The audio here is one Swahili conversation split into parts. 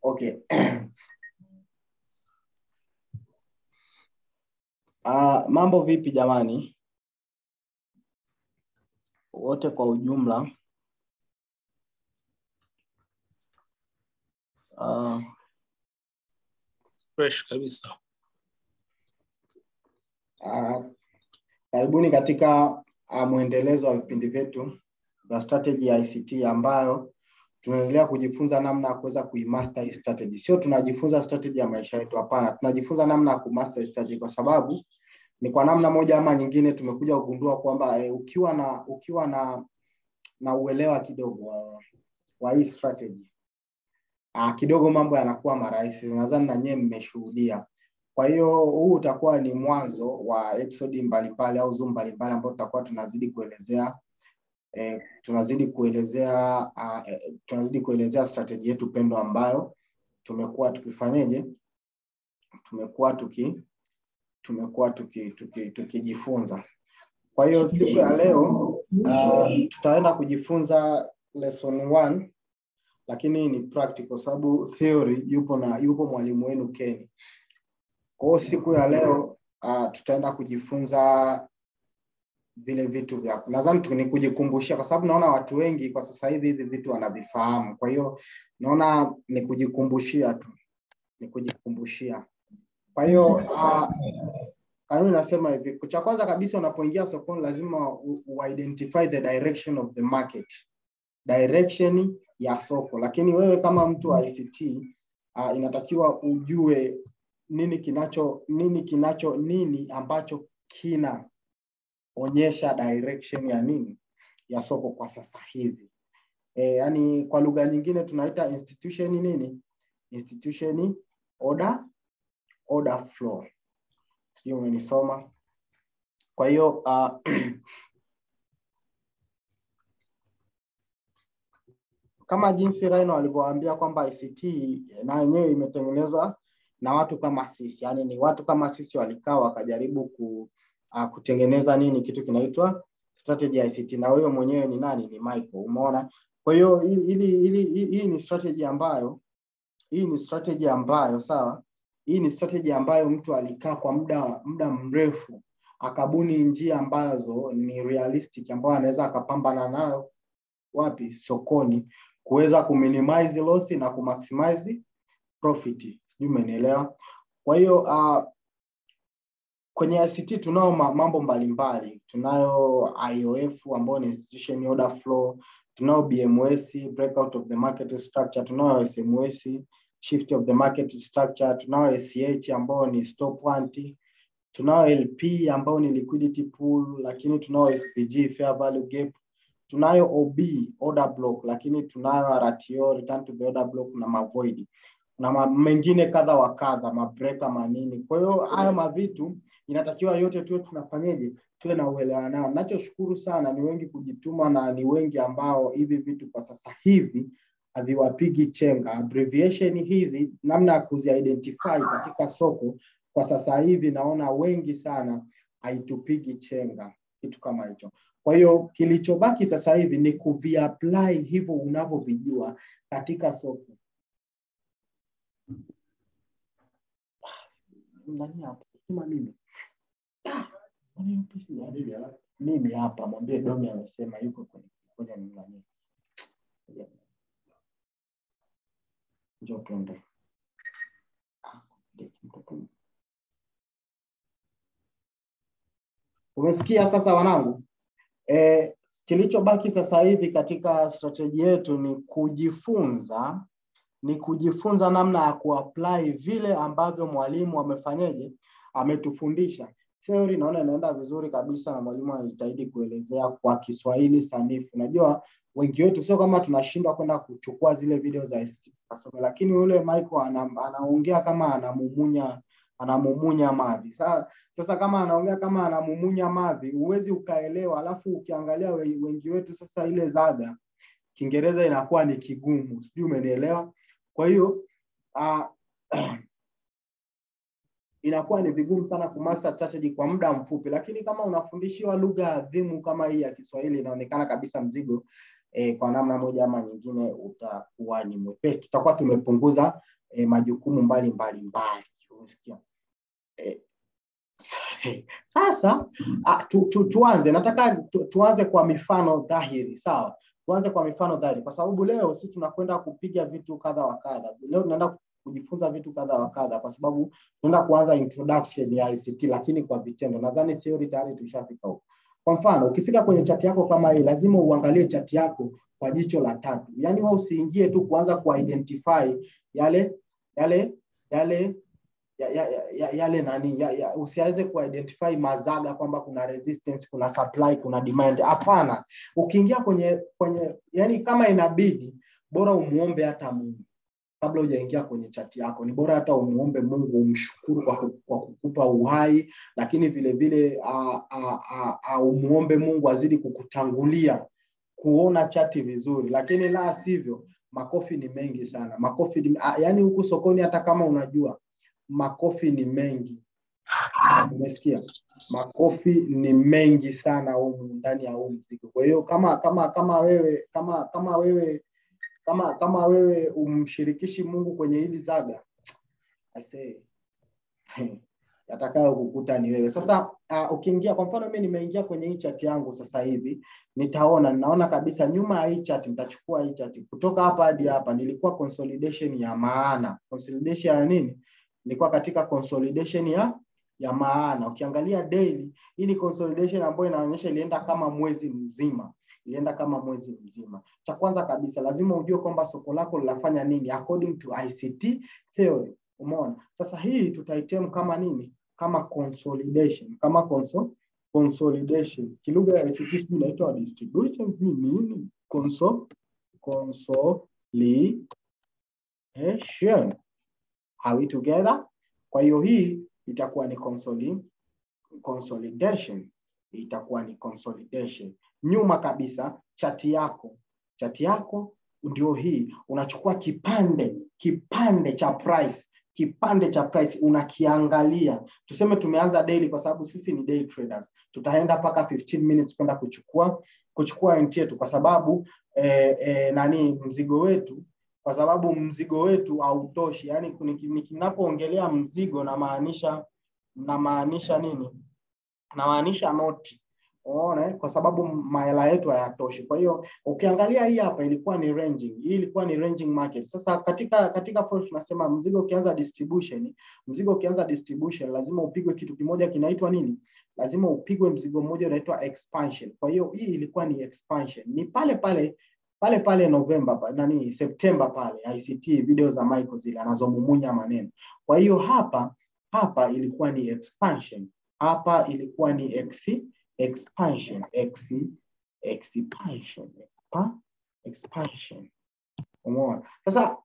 Okay. Mambo vipi jamani? Wote kwa ujumla. Fresh kabisa. Karibuni katika muendelezo wa vipindi vyetu vya strategy ya ICT ambayo tunaendelea kujifunza namna ya kuweza kuimaster strategy. Sio tunajifunza strategy ya maisha yetu, hapana. Tunajifunza namna ya kumaster strategy kwa sababu ni kwa namna moja ama nyingine tumekuja kugundua kwamba ukiwa na uelewa kidogo wa hii strategy, kidogo mambo yanakuwa marahisi. Nadhani na nyewe mmeshuhudia. Kwa hiyo huu utakuwa ni mwanzo wa episode mbalimbali au zoom mbalimbali ambao tutakuwa tunazidi kuelezea strategy yetu pendwa ambayo tumekuwa tukifanyaje? Tumekuwa tukijifunza. Kwa hiyo siku ya leo tutaenda kujifunza lesson 1, lakini ni practical sababu theory yupo mwalimu wenu Ken. Kwa hiyo siku ya leo tutaenda kujifunza vile vitu vya, nadhani ni kujikumbushia kwa sababu naona watu wengi kwa sasa hivi vitu wanavifahamu. Kwa hiyo naona ni kujikumbushia tu. Kwa hiyo kanuni nasema hivi, cha kwanza kabisa unapoingia sokoni lazima identify the direction of the market. Direction ya soko. Lakini wewe kama mtu wa ICT inatakiwa ujue nini ambacho kinaonyesha direction ya nini ya soko kwa sasa hivi. Yani kwa lugha nyingine tunaita institution order flow. Sio umenisoma? Kwa hiyo kama jinsi Rhino alivyowaambia kwamba ICT na yenyewe imetengenezwa na watu kama sisi. Yani ni watu kama sisi walikaa wakajaribu kutengeneza kitu kinaitwa strategy ya ICT, na wewe mwenyewe ni nani? Ni Michael. Umeona? Kwa hiyo hii ni strategy ambayo sawa? Hii ni strategy ambayo mtu alikaa kwa muda mrefu akabuni njia ambazo ni realistic ambayo anaweza akapambana nayo wapi? Sokoni, kuweza kuminimize loss na kumaximize profit. Sijui umenielewa? Kwa hiyo kwenye ICT tunao mambo mbalimbali. Tunayo IOF ambayo ni institution order flow, tunao BMS breakout of the market structure, tunao SMOS shift of the market structure, tunao SCH ambayo ni stop want, tunao LP ambayo ni liquidity pool, lakini tunao FVG fair value gap, tunayo OB order block, lakini tunayo RTO return to the order block na avoid na mengine kadha wa kadha, mabreaker manini. Kwa hiyo hayo mavitu inatakiwa yote tuwe na uelewa nao. Ninachoshukuru sana ni wengi kujituma na ni wengi ambao hivi vitu kwa sasa hivi haviwapigi chenga. Abbreviation hizi namna ya kuzi-identify katika soko kwa sasa hivi naona wengi sana haitupigi chenga kitu kama hicho. Kwa hiyo kilichobaki sasa hivi ni kuvi-apply hivyo unavyovijua katika soko. Mimi hapa mwambie Domi amesema yuko kwenye nani. Njoo tuende. Umesikia sasa wanangu? Kilichobaki sasa hivi katika strategy yetu ni kujifunza namna ya kuapply vile ambavyo mwalimu ametufundisha. Theory naona inaenda vizuri kabisa na mwalimu anajitahidi kuelezea kwa Kiswahili sanifu. Unajua wengi wetu sio kama tunashindwa kwenda kuchukua zile video za ICT, lakini yule Michael anaongea kama anamumunya mavi. Sasa kama anaongea kama anamumunya mavi, huwezi ukaelewa. Alafu ukiangalia wengi wetu sasa ile zaga Kiingereza inakuwa ni kigumu. Sijui umenielewa? Kwa hiyo inakuwa ni vigumu sana kumaster strategy kwa muda mfupi, lakini kama unafundishiwa lugha adhimu kama hii ya Kiswahili inaonekana kabisa mzigo kwa namna moja ama nyingine utakuwa ni mwepesi. Tutakuwa tumepunguza majukumu mbalimbali. Unasikia? Sasa tuanze. Nataka tuanze kwa mifano dhahiri, sawa? Tuanze kwa mifano dhahiri kwa sababu leo sisi tunakwenda kupiga vitu kadha wa kadha. Leo tunaenda kujifunza vitu kadha wa kadha kwa sababu tunaenda kuanza introduction ya ICT lakini kwa vitendo. Nadhani theory tayari tushafika huko. Kwa mfano, ukifika kwenye chat yako kama hii, lazima uangalie chat yako kwa jicho la tatu. Yaani wewe usiingie tu kuanza kuidentify usianze kuidentify mazaga kwamba kuna resistance, kuna supply, kuna demand. Hapana. Ukiingia kwenye yani kama inabidi bora umuombe hata Mungu kabla hujaingia kwenye chat yako. Ni bora hata umuombe Mungu, umshukuru kwa kukupa uhai, lakini vile vile umuombe Mungu azidi kukutangulia kuona chati vizuri. Lakini la sivyo makofi ni mengi sana. Makofi yani huku sokoni hata kama unajua makofi ni mengi. Umesikia? Makofi ni mengi sana huko ndani ya huu mzigo. Kwa hiyo kama wewe umshirikishi Mungu kwenye hili zaga, I say yatakao kukuta ni wewe. Sasa ukiingia kwa mfano mimi nimeingia kwenye hii chat yangu sasa hivi, naona kabisa nyuma ya hii chat, nitachukua hii chat kutoka hapa hadi hapa, nilikuwa consolidation ya maana. Consolidation ya nini? Nilikuwa katika consolidation ya maana. Ukiangalia daily, hii ni consolidation ambayo inaonyesha ilienda kama mwezi mzima. Cha kwanza kabisa lazima ujue kwamba soko lako linafanya nini according to ICT theory. Umeona? Sasa hii tutaitem kama nini? Kama consolidation. Consolidation. Kilugha ya ICT inaitwa distribution ni nini? Consolidation. Are we together? Kwa hiyo hii itakuwa ni consolidation. Nyuma kabisa chati yako ndio hii. Unachukua kipande cha price unakiangalia. Tuseme tumeanza daily kwa sababu sisi ni day traders. Tutaenda paka 15 minutes kwenda kuchukua entry yetu kwa sababu mzigo wetu, kwa sababu mzigo wetu hautoshi. Yaani ninapoongelea mzigo namaanisha nini? Namaanisha noti. Unaona, kwa sababu mahela yetu hayatoshi. Kwa hiyo ukiangalia hii hapa ilikuwa ni ranging. Hii ilikuwa ni ranging market. Sasa katika forex tunasema mzigo ukianza distribution lazima upigwe kitu kimoja kinaitwa nini? Lazima upigwe mzigo mmoja unaitwa expansion. Kwa hiyo hii ilikuwa ni expansion. Ni pale November September pale ICT video za Michael zile anazomumunya maneno. Kwa hiyo hapa ilikuwa ni expansion. Hapa ilikuwa ni expansion. Umeona? Sasa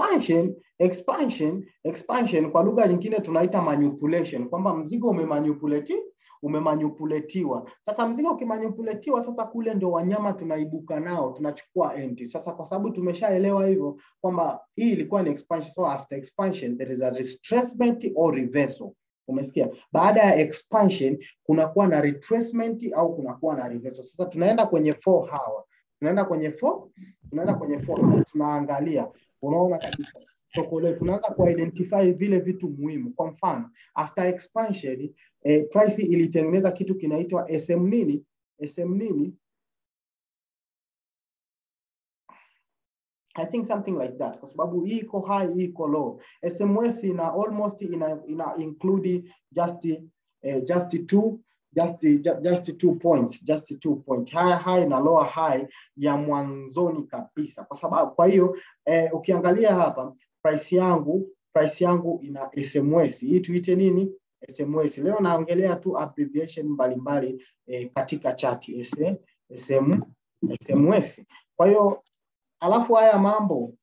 expansion kwa lugha nyingine tunaita manipulation, kwamba mzigo umemanipulatiwa. Sasa mzigo ukimanipulatiwa, sasa kule ndio wanyama tunaibuka nao, tunachukua entry. Sasa kwa sababu tumeshaelewa hivyo kwamba hii ilikuwa ni expansion, so after expansion there is a retracement or reversal. Umesikia? Baada ya expansion kunakuwa na retracement au kunakuwa na reversal. Sasa tunaenda kwenye 4 hour. Tunaangalia. Unaona kabisa soko letu tunaanza kuidentify vile vitu muhimu. Kwa mfano, after expansion price ilitengeneza kitu kinaitwa SM nini? I think something like that. Kwa sababu hii iko high, hii iko low. SMOS ina almost ina include just 2 points. High na lower high ya mwanzoni kabisa. Kwa hiyo ukiangalia hapa price yangu ina SMOS. Hii tuite nini? SMOS. Leo naongelea tu abbreviation mbalimbali katika chart SMOS. Kwa hiyo alafu haya mambo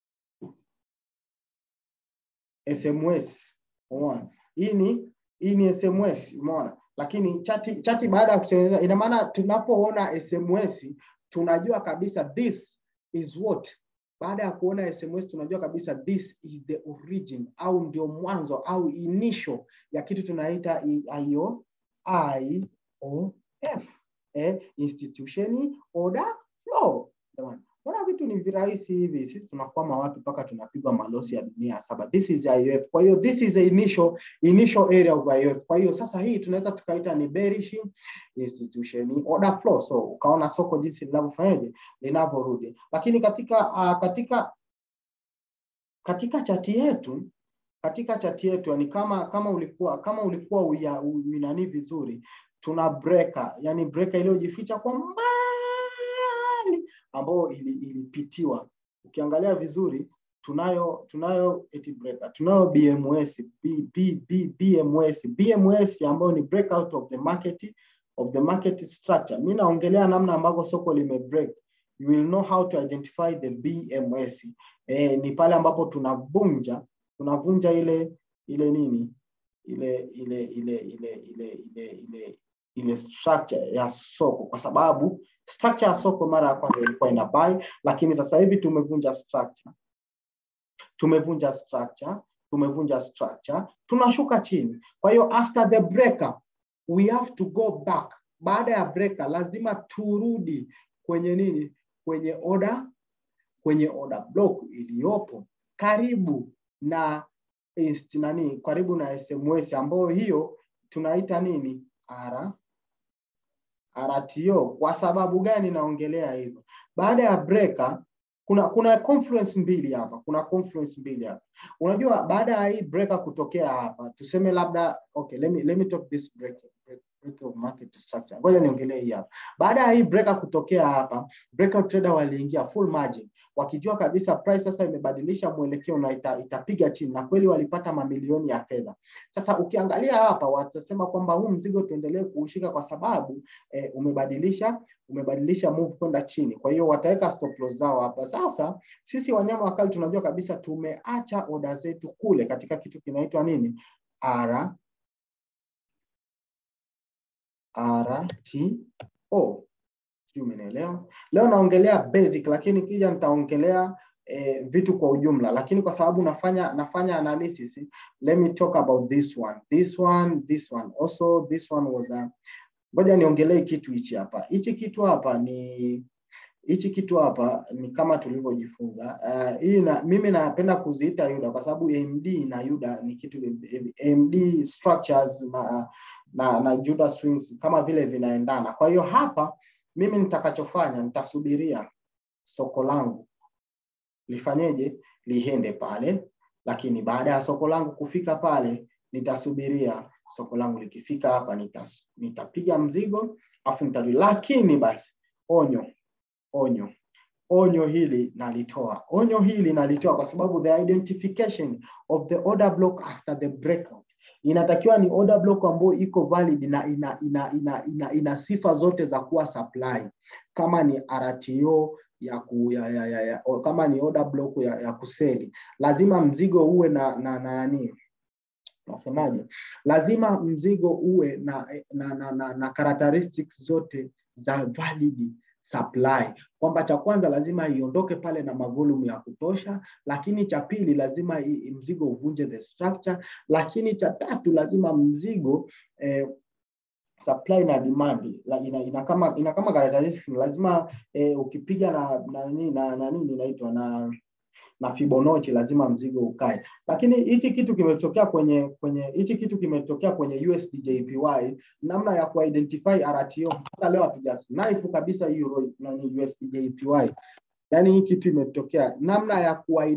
SMOS, umeona? Hii ni SMOS, umeona? Lakini chati baada ya kutengeneza, ina maana tunapoona SMOS tunajua kabisa this is what. Baada ya kuona SMOS tunajua kabisa this is the origin au ndio mwanzo au initial ya kitu tunaita IOF, institution order flow. Jamani, mbona vitu ni virahisi hivi? Sisi tunakwama wapi mpaka tunapigwa malosi ya dunia saba? This is IOF. Kwa hiyo this is the initial area of IOF. Kwa hiyo sasa hii tunaweza tukaita ni bearish institution order flow. So ukaona soko jinsi linavyofanyaje, linavyorudi. Lakini katika chati yetu, yani kama ulikuwa uinani vizuri, tuna breaker, yani breaker iliyojificha kwa mbali ambao ilipitiwa. Ukiangalia vizuri tunayo eti breaker, tunayo BMS ambayo ni breakout of the market structure. Mimi naongelea namna ambavyo soko limebreak. You will know how to identify the BMS. Ni pale ambapo tunavunja ile structure ya soko, kwa sababu structure ya soko mara ya kwanza ilikuwa ina buy, lakini sasa hivi tumevunja structure, tunashuka chini. Kwa hiyo after the breaker we have to go back. Baada ya breaker lazima turudi kwenye order block iliyopo karibu na karibu na SMOS, ambayo hiyo tunaita RTO. Kwa sababu gani naongelea hivyo? Baada ya breaker kuna confluence mbili hapa. Unajua baada ya hii breaker kutokea hapa, tuseme labda okay, let me talk this break of market structure. Ngoja niongelee hii hapa. Baada ya hii breaker kutokea hapa, breakout trader waliingia full margin, wakijua kabisa price sasa imebadilisha mwelekeo na itapiga chini, na kweli walipata mamilioni ya fedha. Sasa ukiangalia hapa watasema kwamba huu mzigo tuendelee kuushika kwa sababu umebadilisha move kwenda chini. Kwa hiyo wataweka stop loss zao hapa. Sasa sisi wanyama wakali tunajua kabisa tumeacha order zetu kule katika kitu kinaitwa RTO. Umeelewa? Leo naongelea basic, lakini kija nitaongelea vitu kwa ujumla, lakini kwa sababu nafanya analysis, let me talk about this one also. This one was ngoja niongelee kitu hichi hapa. Hichi kitu hapa ni kama tulivyojifunza. Mimi napenda kuziita Yuda kwa sababu AMD na Yuda ni kitu, AMD structures na Juda swings kama vile vinaendana. Kwa hiyo hapa mimi nitakachofanya, nitasubiria soko langu lifanyeje, liende pale, lakini baada ya soko langu kufika pale, nitasubiria soko langu likifika hapa, nitapiga mzigo afu nitarudi. Lakini basi onyo hili nalitoa kwa sababu the identification of the order block after the breakout inatakiwa ni order block ambayo iko valid na ina sifa zote za kuwa supply. Kama ni RTO kama ni order block ya kuseli, lazima mzigo uwe nasemaje? Lazima mzigo uwe na characteristics zote za valid supply. Kwamba cha kwanza lazima iondoke pale na volume ya kutosha, lakini cha pili lazima mzigo uvunje the structure, lakini cha tatu lazima mzigo supply na demand ina kama characteristics. Lazima ukipiga na inaitwa na Fibonacci, lazima mzigo ukae. Lakini hichi kitu kimetokea kwenye USDJPY, namna ya kuidentify RTO mpaka leo hatujasnipe kabisa hiyo USDJPY. Yani hii kitu imetokea, namna ya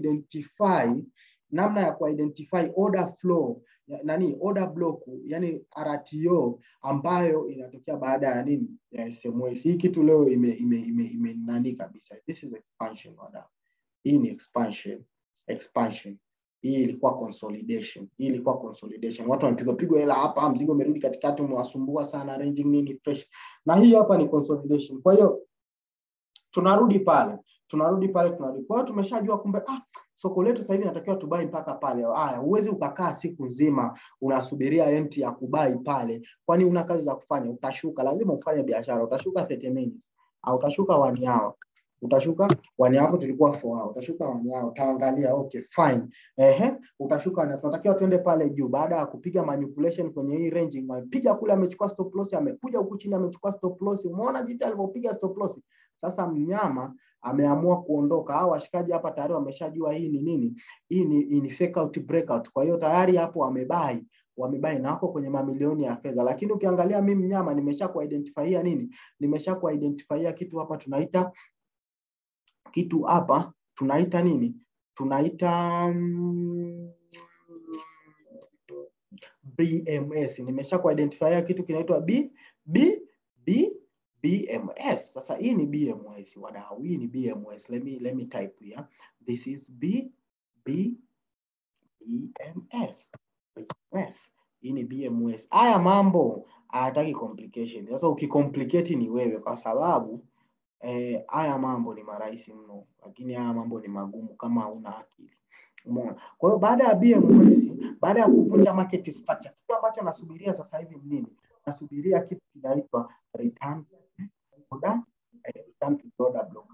kuidentify order flow, order block, yani RTO ambayo inatokea baada ya ya SMOS. Hii kitu leo ime kabisa. This is expansion order. Hii ni expansion. Hii ilikuwa consolidation. Watu wamepigwa hela hapa, mzigo umerudi katikati, umewasumbua sana, ranging fresh. Na hii hapa ni consolidation. Kwa hiyo tunarudi pale. Kwa hiyo tumeshajua kumbe soko letu sasa hivi inatakiwa tubai mpaka pale. Huwezi ukakaa siku nzima unasubiria entry ya kubai pale. Kwani una kazi za kufanya? Utashuka, lazima ufanye biashara. Utashuka 30 minutes au utashuka 1 hour. Utashuka 1 hour, tulikuwa 4 hour. Utashuka 1 hour, utaangalia okay fine. Utashuka na tunatakiwa tuende pale juu. Baada ya kupiga manipulation kwenye hii ranging, amepiga kule, amechukua stop loss, amekuja huku chini amechukua stop loss. Umeona jinsi alivyopiga stop loss? Sasa mnyama ameamua kuondoka. Hao washikaji hapa tayari wameshajua hii ni nini, hii ni fake out breakout. Kwa hiyo tayari hapo wamebai na wako kwenye mamilioni ya fedha. Lakini ukiangalia mimi mnyama nimesha kuidentifyia nini, nimesha kuidentifyia kitu hapa tunaita nini, tunaita BMS. Nimesha kuidentifyia kitu kinaitwa BMS. Sasa hii ni BMS wadau, hii ni BMS. Let me type here. This is BMS. Hii ni BMS. Haya mambo hayataki complication. Sasa ukicomplicate ni wewe, kwa sababu haya mambo ni marahisi mno, lakini haya mambo ni magumu kama huna akili. Umeona? Kwa hiyo baada ya BMS, baada ya kuvunja market structure, kitu ambacho nasubiria sasa hivi ni nini? Nasubiria kitu kinaitwa return to order block.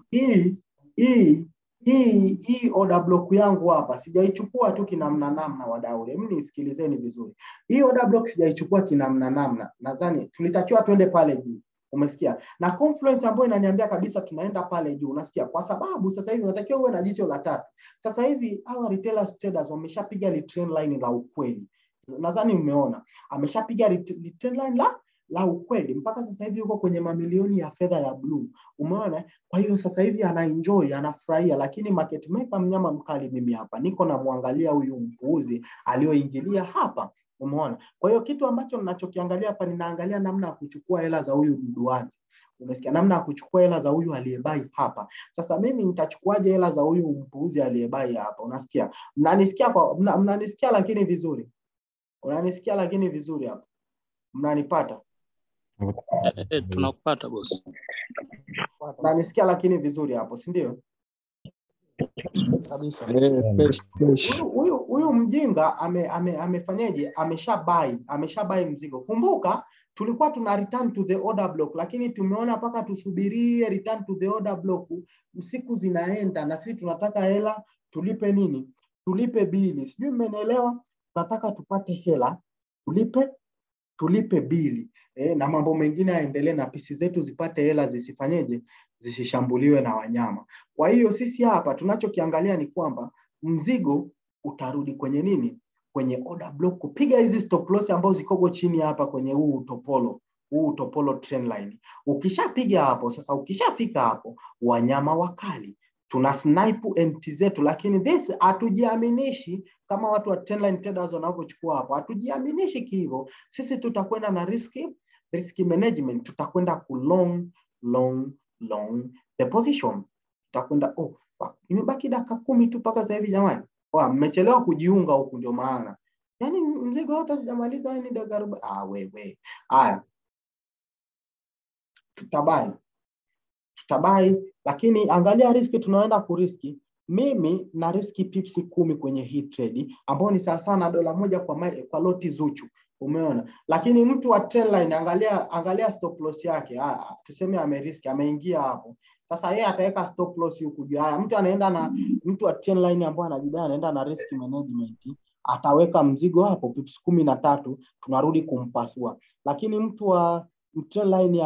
Hii order block yangu hapa sijaichukua tu kinamna wadau. Mimi nisikilizeni vizuri. Hii order block sijaichukua kinamna. Nadhani tulitakiwa twende pale juu. Umesikia? Na confluence ambayo inaniambia kabisa tunaenda pale juu. Unasikia? Kwa sababu sasa hivi unatakiwa uwe na jicho la tatu. Sasa hivi hawa retailers traders wameshapiga trend line la ukweli. Nadhani umeona. Ameshapiga trend line la ukweli. Mpaka sasa hivi yuko kwenye mamilioni ya fedha ya blue. Umeona? Kwa hiyo sasa hivi anaenjoy, anafurahia, lakini market maker mnyama mkali mimi hapa. Niko na muangalia huyu mpuuzi alioingilia hapa. Umeona? Kwa hiyo kitu ambacho ninachokiangalia hapa, ninaangalia namna ya kuchukua hela za huyu mduazi. Umesikia? Namna ya kuchukua hela za huyu aliyebai hapa. Sasa mimi nitachukuaje hela za huyu mpuuzi aliyebai hapa? Unasikia? Mnanisikia lakini vizuri. Unanisikia lakini vizuri hapa. Mnanipata? Tunakupata boss. Mnanisikia lakini vizuri hapo, si ndio? Kabisa. Huyu mjinga amefanyaje? Ameshabai mzigo. Kumbuka tulikuwa tuna return to the order block, lakini tumeona paka tusubirie return to the order block. Siku zinaenda na sisi tunataka hela, tulipe nini? Tulipe bili. Sijui mmenielewa? Tunataka tupate hela, tulipe bili. Na mambo mengine yaendelee, na pisi zetu zipate hela, zisifanyeje? Zisishambuliwe na wanyama. Kwa hiyo sisi hapa tunachokiangalia ni kwamba mzigo utarudi kwenye nini? Kwenye order block, kupiga hizi stop loss ambazo zikogo chini hapa kwenye huu topolo trend line. Ukishapiga hapo sasa, ukishafika hapo, wanyama wakali tuna snipe empty zetu, lakini this hatujiaminishi kama watu wa trend line traders wanapochukua hapo. Hatujiaminishi hivyo. Sisi tutakwenda na risk management, tutakwenda ku long the position. Tutakwenda imebaki dakika 10 tu mpaka sasa hivi jamani. Mmechelewa kujiunga huku ndio maana. Yaani mzigo wote sijamaliza ni dakika 40. Wewe. Haya. Tutabai, lakini angalia riski tunaenda kuriski. Mimi na riski pips 10 kwenye hii trade ambao ni sawa sana $1 kwa loti Zuchu. Umeona? Lakini mtu wa trend line angalia stop loss yake. Tuseme ameriski, ameingia hapo. Sasa yeye ataweka stop loss huku juu. Mtu wa trend line ambao anajidai anaenda na risk management, ataweka mzigo hapo pips 13, tunarudi kumpasua. Lakini mtu wa trend line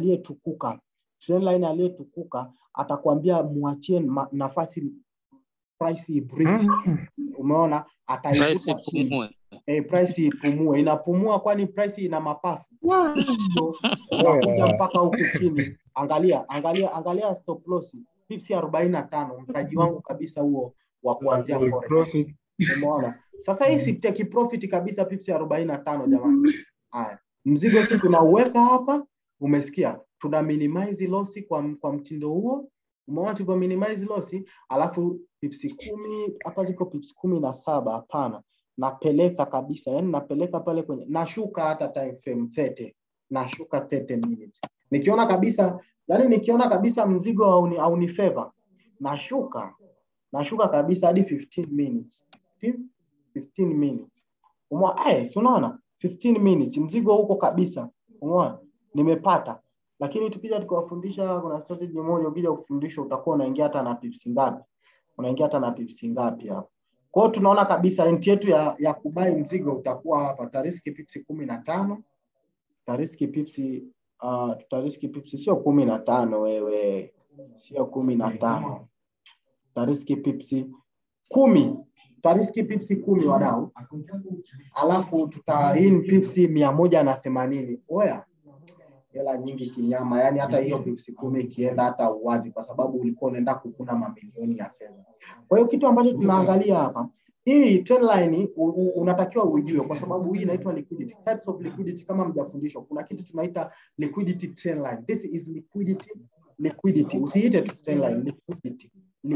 aliyetukuka atakwambia muachie nafasi price ibreak. Umeona? Ataivuta chini. Price ipumue. Inapumua kwani price ina mapafu. Unakuja mpaka huku chini. Angalia stop loss pips 45, mtaji wangu kabisa huo wa kuanzia forex. Umeona? Sasa hii si take profit kabisa pips 45 jamani. Haya. Mzigo sisi tunauweka hapa. Umesikia? Tuna minimize loss kwa mtindo huo. Umeona tuko minimize loss, alafu pips 10 hapa ziko pips 17. Hapana. Napeleka kabisa, yani napeleka pale kwenye, nashuka hata time frame 30. Nashuka 30 minutes. Nikiona kabisa mzigo au ni favor, nashuka kabisa hadi 15 minutes. 15 minutes. Unaona? 15 minutes mzigo huko kabisa. Umeona? Nimepata. Lakini tukija tukawafundisha, kuna strategy moja ukija kufundisha utakuwa unaingia hata na pips ngapi hapo. Kwa hiyo tunaona kabisa entry yetu ya kubai mzigo utakuwa hapa tariski pips 15. Tutariski pips sio 15 wewe. sio 15. Tutariski pips 10. Tutariski pips 10 wadau. Alafu tuta in pips 180. Oya. Hela nyingi kinyama, yani hata hiyo pips 10 ikienda hata uwazi, kwa sababu ulikuwa unaenda kuvuna mamilioni ya fedha. Kwa hiyo kitu ambacho tunaangalia hapa, hii trend line unatakiwa ujue, kwa sababu hii inaitwa liquidity. Types of liquidity kama mjafundishwa, kuna kitu tunaita liquidity trend line. This is liquidity. Usiite tu trend line, liquidity.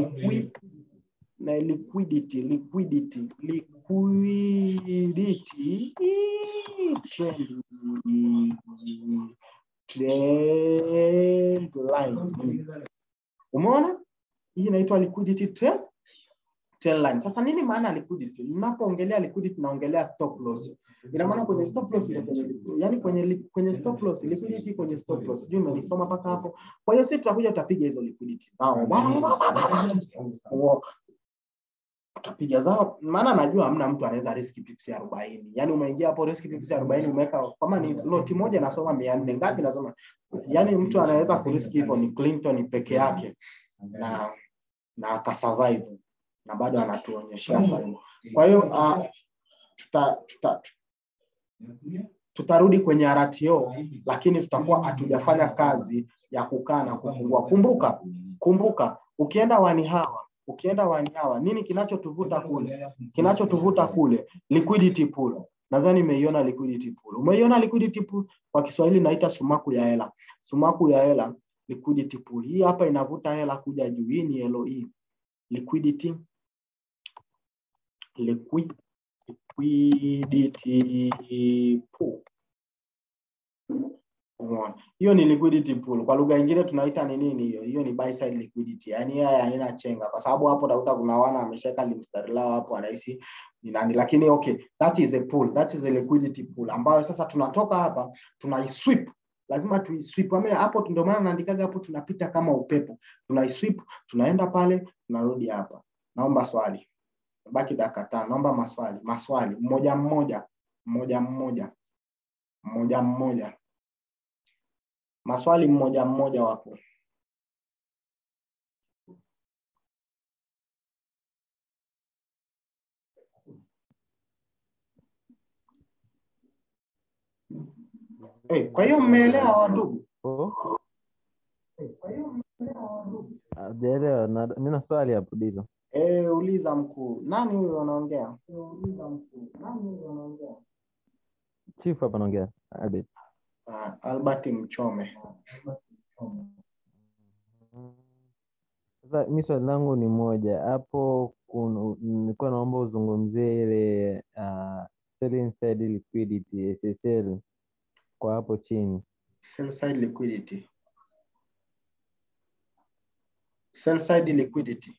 Liquidity trend line. Umeona? Hii inaitwa liquidity trend line. Sasa nini maana liquidity? Ninapoongelea liquidity naongelea stop loss. Ina maana kwenye stop loss ile kwenye stop loss, liquidity kwenye stop loss. Sijui umenisoma mpaka hapo. Kwa hiyo sisi tutakuja tutapiga hizo liquidity. Utapiga zao, maana najua hamna mtu anaweza risk pips 40. Yaani umeingia hapo risk pips 40 umeweka kama ni loti moja nasoma 400 ngapi nasoma. Yaani mtu anaweza kurisk hivyo ni Clinton peke yake na akasurvive na bado anatuonyesha faida. Kwa hiyo tutarudi kwenye RTO, lakini tutakuwa hatujafanya kazi ya kukaa na kupungua. Kumbuka ukienda wani hawa nini kinachotuvuta kule? Liquidity pool. Nadhani umeiona liquidity pool. Umeiona liquidity pool? Kwa Kiswahili naita sumaku ya hela. Sumaku ya hela, liquidity pool. Hii hapa inavuta hela kuja juu. Hii ni LOE. Liquidity pool. Hiyo ni liquidity pool. Kwa lugha nyingine tunaita ni nini hiyo? Hiyo ni buy side liquidity. Yaani haya haina chenga, kwa sababu hapo utakuta kuna wana amesheka limstari lao hapo anahisi ni nani, lakini okay, that is a pool. That is a liquidity pool ambayo sasa tunatoka hapa tunaisweep. Lazima tuisweep. Hapo ndio maana naandikaga hapo tunapita kama upepo. Tunaisweep, tunaenda pale, tunarudi hapa. Naomba swali. Baki dakika 5. Naomba maswali mmoja mmoja. Maswali mmoja mmoja wapo. Kwa hiyo mmeelewa wadugu? Hajaelewa. Mimi na swali hapo Dizo. Uliza mkuu. Nani huyo anaongea? Chief hapa anaongea. Albert. Albert Mchome. Sasa mimi swali langu ni moja. Hapo nilikuwa naomba uzungumzie ile selling side liquidity SSL kwa hapo chini. Sell side liquidity. Sell side liquidity.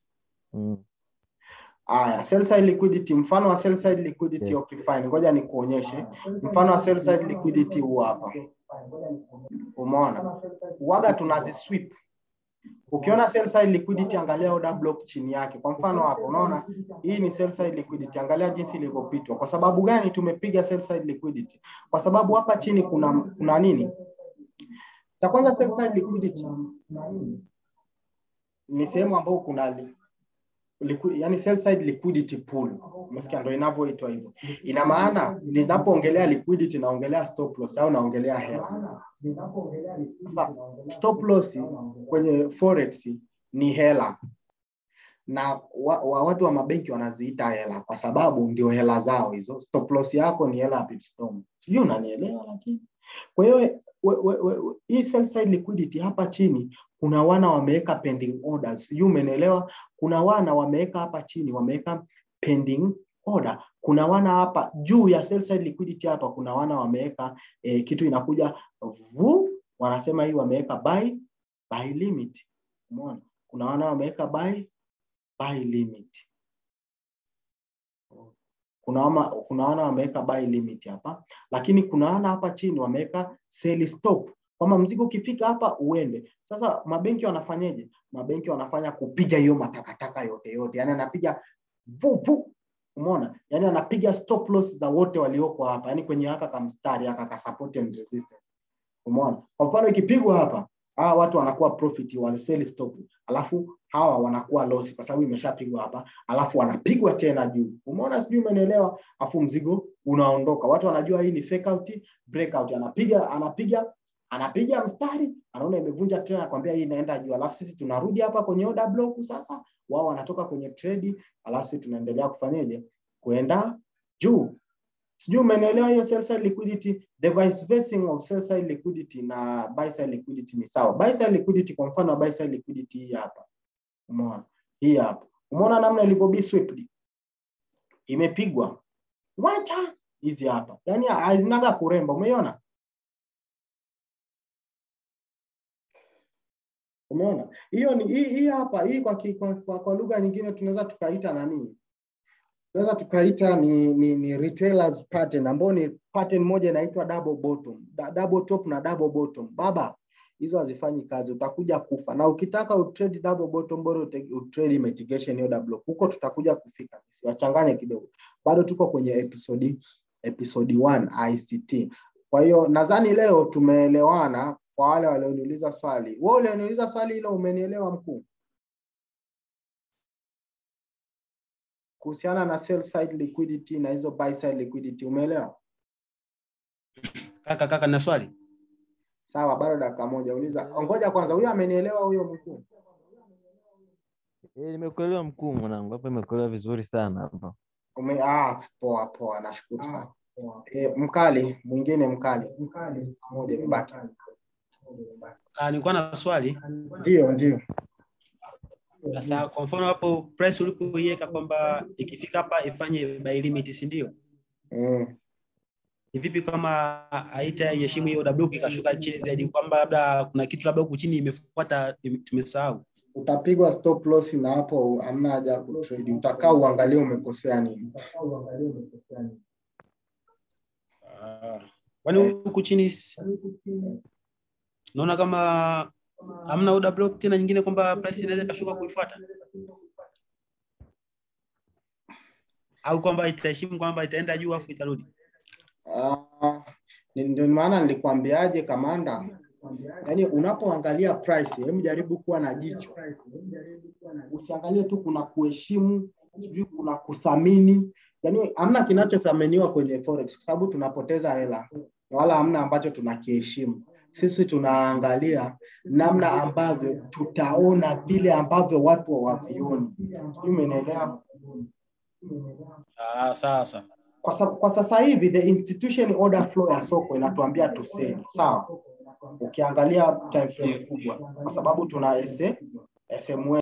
Sell side liquidity, mfano wa sell side liquidity. Yes. Okay, fine. Ngoja nikuonyeshe. Mfano wa sell side liquidity huu hapa. Umeona? Waga tunazisweep. Ukiona sell side liquidity angalia order block chini yake. Kwa mfano hapo unaona hii ni sell side liquidity. Angalia jinsi ilivyopitwa. Kwa sababu gani tumepiga sell side liquidity? Kwa sababu hapa chini kuna nini? Cha kwanza, sell side liquidity ni sehemu ambayo kuna yani sell side liquidity pool. Msikia ndio inavyoitwa hivyo. Ina maana ninapoongelea liquidity naongelea stop loss au naongelea hela. Sasa stop loss kwenye forex ni hela. Na watu wa mabenki wanaziita hela kwa sababu ndio hela zao hizo. Stop loss yako ni hela Pipstorm. Sijui unanielewa lakini. Kwa hiyo hii sell side liquidity hapa chini kuna wana wameweka pending orders. Sijui umeelewa? Kuna wana wameweka hapa chini wameweka pending order. Kuna wana hapa juu ya sell side liquidity hapa kuna wana wameweka kitu inakuja wanasema hii wameweka buy limit. Umeona? Kuna wana wameweka buy limit. Kuna wana wameweka buy limit hapa, lakini kuna wana hapa chini wameweka sell stop. Kama mzigo ukifika hapa uende. Sasa mabenki wanafanyaje? Mabenki wanafanya kupiga hiyo matakataka yote. Yaani anapiga umeona? Yaani anapiga stop loss za wote walioko hapa. Yaani kwenye haka kama mstari haka ka support and resistance. Umeona? Kwa mfano ikipigwa hapa, hawa watu wanakuwa profit, wana sell stop, alafu hawa wanakuwa loss kwa sababu imeshapigwa hapa, alafu wanapigwa tena juu. Umeona, sijui umeelewa? Afu mzigo unaondoka. Watu wanajua hii ni fake out, breakout. Anapiga mstari, anaona imevunja tena, akwambia hii inaenda juu. Alafu sisi tunarudi hapa kwenye order block sasa, wao wanatoka kwenye trade, alafu sisi tunaendelea kufanyaje? Kuenda juu. Sijui umeelewa hiyo sell side liquidity. The vice versa of sell side liquidity na buy side liquidity ni sawa. Buy side liquidity, kwa mfano buy side liquidity hii hapa. Umeona? Hii hapa. Umeona namna ilivyo be swept? Imepigwa. Wacha hizi hapa. Yaani hazinaga kuremba, umeona? Umeona? Hiyo ni hii hapa, hii kwa lugha nyingine tunaweza tukaita nani? Tunaweza tukaita ni retailers pattern, ambayo ni pattern moja inaitwa double bottom, double top na double bottom. Baba, hizo hazifanyi kazi, utakuja kufa. Na ukitaka utrade double bottom, bora utrade mitigation order block. Huko tutakuja kufika. Siwachanganye kidogo. Bado tuko kwenye episode 1 ICT. Kwa hiyo nadhani leo tumeelewana. Kwa wale walioniuliza swali, wewe ulioniuliza swali hilo umenielewa mkuu? Kuhusiana na sell side liquidity na hizo buy side liquidity, umeelewa? Kaka na swali. Sawa, bado dakika moja. Uliza. Ngoja kwanza, huyo amenielewa huyo mkuu? Nimekuelewa mkuu mwanangu. Hapa nimekuelewa vizuri sana hapa. Poa, nashukuru sana. Mkali, mwingine mkali. Mmoja mbaki. Nilikuwa na swali. Ndio. Sasa kwa mfano hapo price ulipoiweka kwamba ikifika hapa ifanye buy limit, si ndio? Ni vipi kama haitaheshimu hiyo order block ikashuka chini zaidi, kwamba labda kuna kitu labda huku chini imefuata tumesahau? Utapigwa stop loss na hapo hamna haja ku trade. Utakaa uangalie umekosea nini. Kwani huku chini naona kama hamna order block tena nyingine kwamba price inaweza kashuka kuifuata, au kwamba itaheshimu kwamba itaenda juu afu itarudi? Ndio maana nilikwambiaje kamanda, yaani unapoangalia price, hebu jaribu kuwa na jicho. Usiangalie tu kuna kuheshimu, sijui kuna kuthamini. Yaani hamna kinachothaminiwa kwenye forex, kwa sababu tunapoteza hela, wala hamna ambacho tunakiheshimu. Sisi tunaangalia namna ambavyo tutaona vile ambavyo watu hawavioni. Umeelewa? Sawa. Kwa sasa hivi the institution order flow ya soko inatuambia tuseme, sawa? Ukiangalia time frame kubwa, kwa sababu tuna SMA